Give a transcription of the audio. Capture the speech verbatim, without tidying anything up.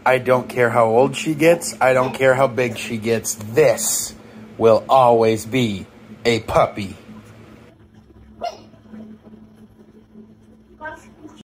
I don't care how old she gets. I don't care how big she gets. This will always be a puppy.